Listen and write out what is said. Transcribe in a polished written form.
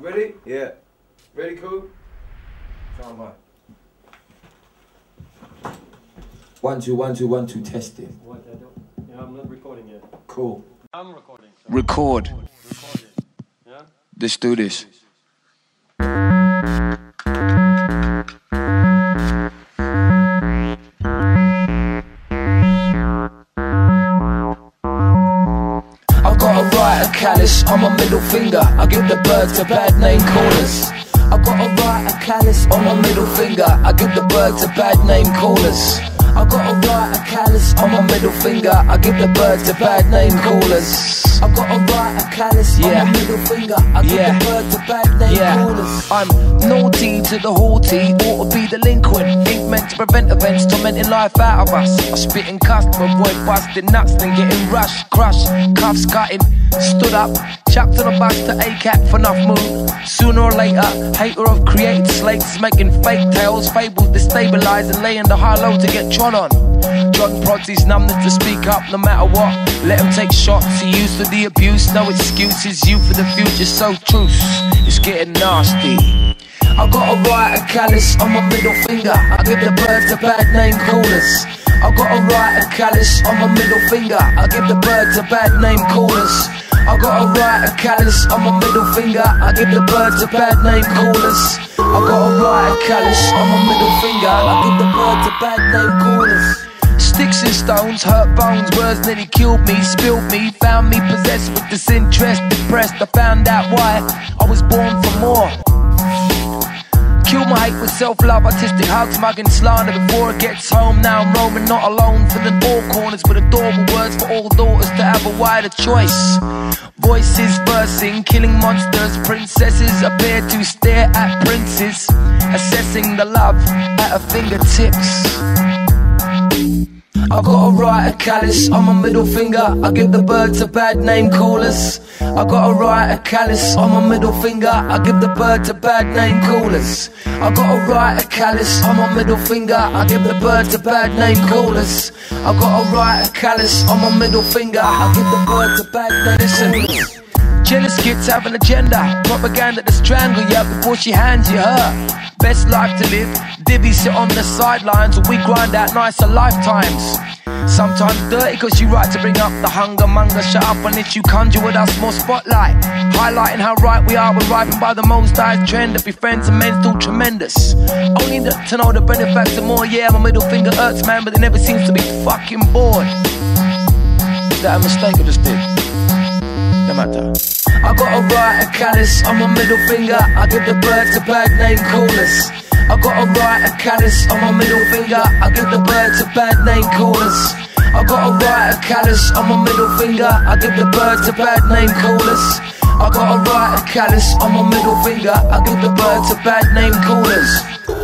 Ready? Yeah. Ready, Kub? Sound by. 1 2 1 2 1 2 testing. What I do? Yeah, I'm not recording yet. Cool. I'm recording. So Record. record it. Yeah. Let's do this. I've got a right, a callus on my middle finger. I give the birds a bad name callers. I've got a right, a callus on my middle finger. I give the birds a bad name callers. I've got a right, a callus on my middle finger. I give the birds a bad name callers. I've got a right, a callus on my middle finger. I give the birds a bad name callers. I'm naughty to the haughty, ought to be delinquent. Ain't meant to prevent events, tormenting life out of us. I spit and cuss, avoid busting nuts, then getting rushed, crushed, cuffs cutting. Stood up, chucked on a bus to ACAT for enough mood. Sooner or later, hater of created slates, making fake tales, fables destabilising, laying the high low to get trod on. John prods his numbness to speak up no matter what. Let him take shots, he used to the abuse. No excuses, you for the future, so truce. It's getting nasty. I got a right, a callus on my middle finger. I give the birds a bad name callers. I got a right, a callus on my middle finger. I give the birds a bad name callers. I got a right, a callus on my middle finger. I give the birds a bad name callers. I got a right, a callus on my middle finger. I give the birds a bad name callers. Sticks and stones, hurt bones, words nearly killed me, spilled me, found me possessed with disinterest, depressed. I found out why I was born for more. Kill my hate with self-love, artistic hugs, mugging slander before it gets home. Now I'm roaming, not alone, filling all corners with adorable words for all daughters to have a wider choice. Voices versing, killing monsters, princesses appear to stare at princes, assessing the love at her fingertips. I got a right, a callus on my middle finger. I give the birds a bad name callers. I got a right, a callus on my middle finger. I give the birds a bad name callers. I got a right, a callus on my middle finger. I give the birds a bad name callers. I got a right, a callus on my middle finger. I give the birds a bad name callers. Jealous kids have an agenda, propaganda to strangle you before she hands you her best life to live. Divvy sit on the sidelines while we grind out nicer lifetimes. Sometimes dirty cause you right to bring up the hunger monger. Shut up and let you conjure with us more spotlight, highlighting how right we are. We're ripened by the most highest trend to be friends and men still tremendous. Only to know the benefactor more. Yeah, my middle finger hurts, man, but it never seems to be fucking bored. Is that a mistake I just did? No matter. I got a right, a callus on my middle finger. I give the birds a bad name callers. I got a right, a callus on my middle finger. I give the birds a bad name callers. I got a right, a callus on my middle finger. I give the birds a bad name callers. I got a right, a callus on my middle finger. I give the birds a bad name callers.